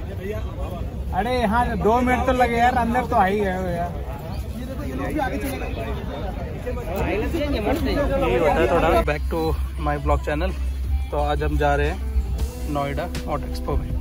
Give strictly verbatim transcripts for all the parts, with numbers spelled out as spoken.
अरे यहाँ दो मिनट तो लगे यार, अंदर तो आ ही गए यार। यही होता है थोड़ा। Back to my blog channel. तो आज हम जा रहे हैं नोएडा ऑटो एक्सपो में।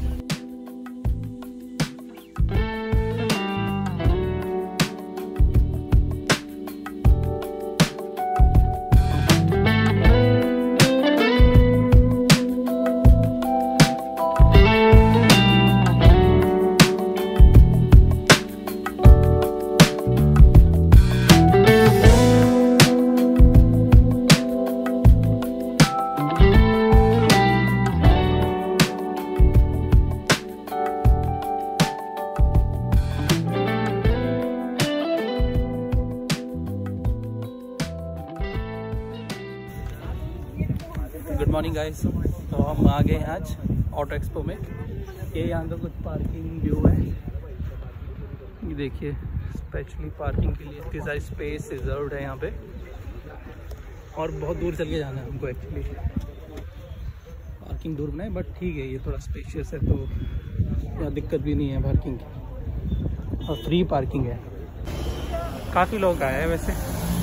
Good morning guys. तो हम आ गए हैं आज ऑटो एक्सपो में। ये यहाँ का कुछ पार्किंग व्यू है, ये देखिए। स्पेशली पार्किंग के लिए इतनी सारी स्पेस रिजर्व्ड है यहाँ पे, और बहुत दूर चल के जाना है हमको एक्चुअली। पार्किंग दूर में है बट ठीक है, ये थोड़ा स्पेशियस है तो यहाँ दिक्कत भी नहीं है पार्किंग की, और फ्री पार्किंग है। काफ़ी लोग आए हैं वैसे,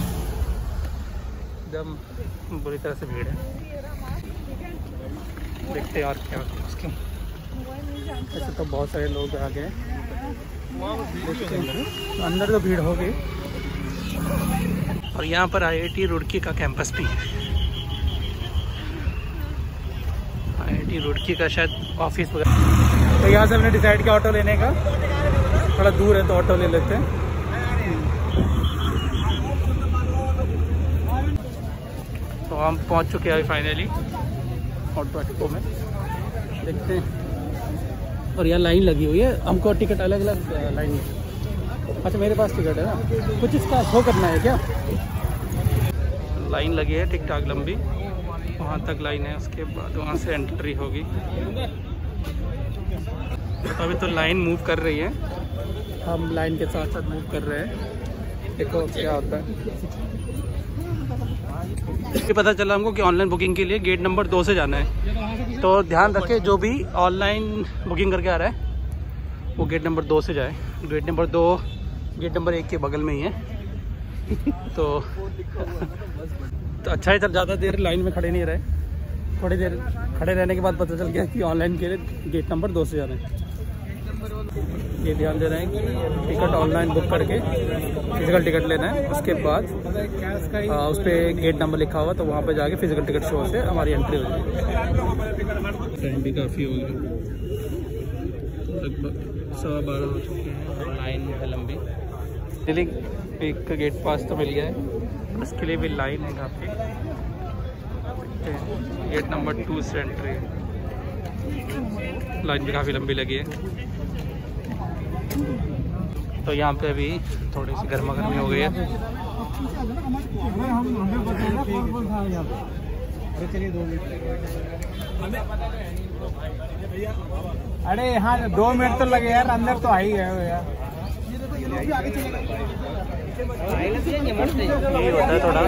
एकदम बुरी तरह से भीड़ है। देखते हैं और क्या होता है उसके। ऐसे तो बहुत सारे लोग आ गए, अंदर तो भीड़ हो गई। और यहाँ पर आई आई टी रुड़की का कैंपस भी है। आई आई टी रुड़की का शायद ऑफिस वगैरह। तो यहाँ से हमने डिसाइड किया ऑटो लेने का, थोड़ा दूर है तो ऑटो ले लेते हैं। तो हम पहुँच चुके हैं फाइनली ऑटो एक्सपो में, देखते हैं। और यहाँ लाइन लगी हुई है, हमको टिकट अलग अलग लाइन है। अच्छा मेरे पास टिकट है ना, कुछ इसका शो करना है क्या? लाइन लगी है ठीक ठाक लंबी, वहाँ तक लाइन है, उसके बाद वहाँ से एंट्री होगी। तो अभी तो लाइन मूव कर रही है, हम लाइन के साथ साथ मूव कर रहे हैं। देखो क्या होता है। ये पता चला हमको कि ऑनलाइन बुकिंग के लिए गेट नंबर दो से जाना है। तो ध्यान रखें, जो भी ऑनलाइन बुकिंग करके आ रहा है वो गेट नंबर दो से जाए। गेट नंबर दो गेट नंबर एक के बगल में ही है। तो, तो अच्छा है, चल ज़्यादा देर लाइन में खड़े नहीं रहे। थोड़ी देर खड़े रहने के बाद पता चल गया कि ऑनलाइन के लिए गेट नंबर दो से जाना है। ये ध्यान दे रहे हैं कि टिकट ऑनलाइन बुक करके फिजिकल टिकट लेना है, उसके बाद आ, उस पर गेट नंबर लिखा हुआ तो वहाँ पे जाके फिजिकल टिकट शो से हमारी एंट्री हो जाएगी। टाइम भी काफ़ी हो गया, लगभग सवा बारह हो चुके हैं। लाइन है लंबी। दिल्ली एक का गेट पास तो मिल गया है, उसके लिए भी लाइन है काफ़ी। गेट नंबर टू से एंट्री है, लाइन भी काफ़ी लंबी लगी है। तो यहाँ पे अभी थोड़ी सी गर्मा गर्मी हो गई है। अरे यहाँ दो मिनट तो लगे यार, अंदर तो आ ही गए यार। यही होता है थोड़ा।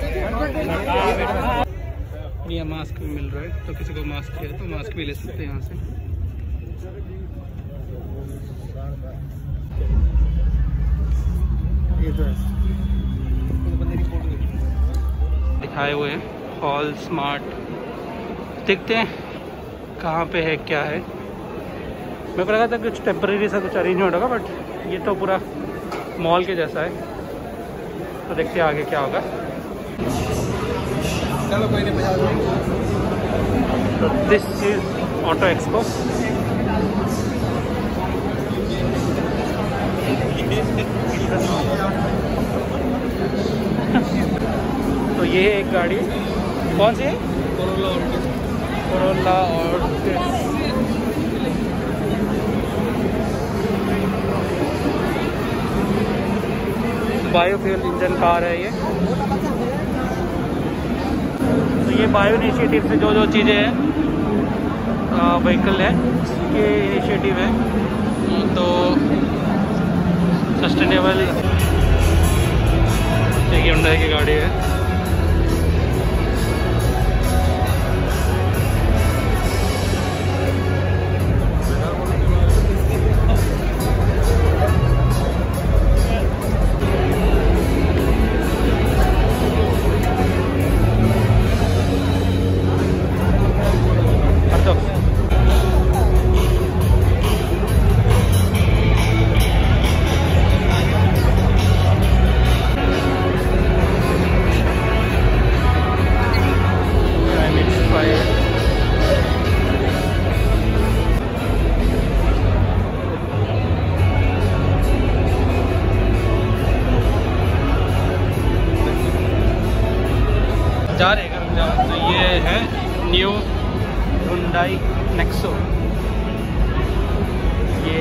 ये मास्क भी मिल रहा है, तो किसी को मास्क चाहिए तो मास्क भी ले सकते हैं यहाँ से। ये तो दिखाए हुए हैं हॉल स्मार्ट। देखते हैं कहाँ पे है क्या है। मेरे को लगा था कुछ टेम्परेरी सा कुछ अरेंजमेंट होगा, बट ये तो पूरा मॉल के जैसा है। तो देखते हैं आगे क्या होगा। तो दिस इज ऑटो एक्सपो। तो ये एक गाड़ी कौन सी है? कोरोला कोरोला और बायोफ्यूल इंजन कार है ये। तो ये बायो इनिशिएटिव से जो जो चीज़ें हैं व्हीकल है उसके इनिशिएटिव है, तो सस्टेनेबल एक हुंडई की गाड़ी है।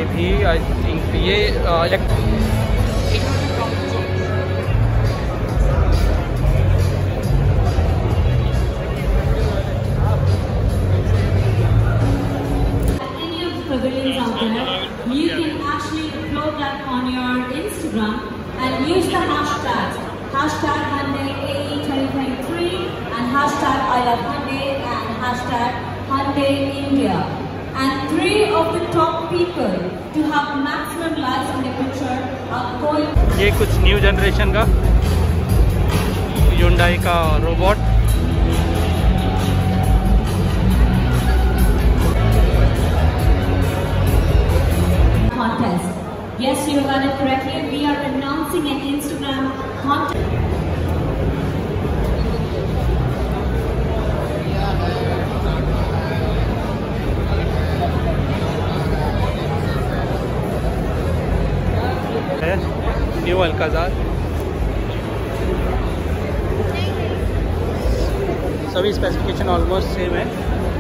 भी आई थिंक ये pavilions out there, you can actually upload that on your Instagram and use the hashtags hashtag Hyundai A E twenty twenty-three and hashtag I love Hyundai and hashtag Hyundai India. And three of the top people to have maximum likes on their picture are going. ये कुछ new generation का Hyundai का robot contest. Yes, you heard it correctly. We are announcing an Instagram contest. New Alcazar सभी specification almost same है,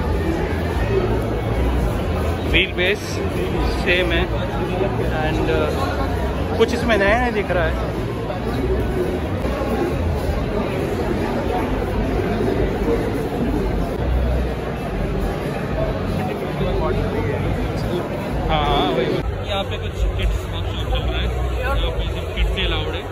wheel base same है and uh, कुछ इसमें नया नहीं दिख रहा है। हाँ हाँ वही। यहाँ पे कुछ किट्स वर्कशॉप चल रहा है, यहाँ पे सब किट्स अलाउड है।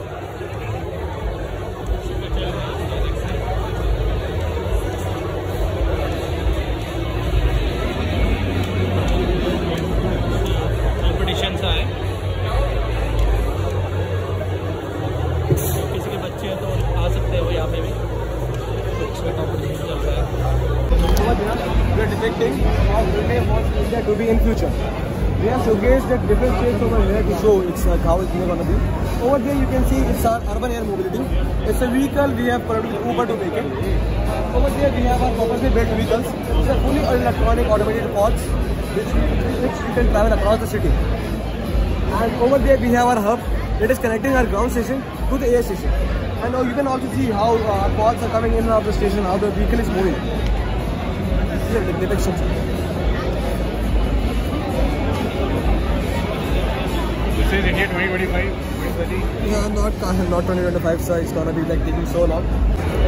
किसी के बच्चे हैं तो आ सकते हो यहाँ पे भी, कुछ कॉम्पिटिशन चल रहा है। We are depicting how Hyundai wants India to be in future. We have showcased the different shapes over here to show it's like how it's going to be. Over there you can see it's our urban air mobility. It's a vehicle we have produced Uber to make it. Over there we have our purposely built vehicles. It's a fully electronic automated pods which, which you can travel across the city. And over there we have our hub that is connecting our ground station to the air station. And now you can also see how uh, our pods are coming in and out of the station, how the vehicle is moving. These are the depictions. This is India twenty twenty-five, twenty thirty. Yeah, not not twenty twenty-five, so it's gonna be like taking so long.